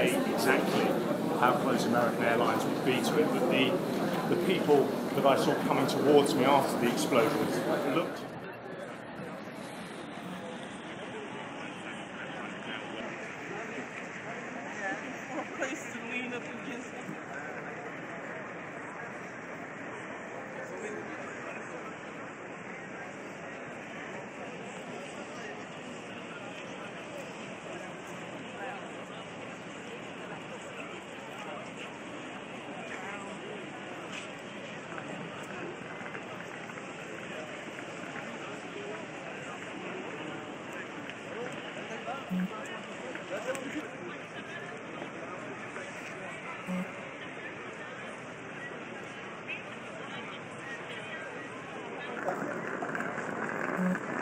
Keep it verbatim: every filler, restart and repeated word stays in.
say exactly how close American Airlines would be to it, but the, the people that I saw coming towards me after the explosions looked... Place to lean up against. Thank you.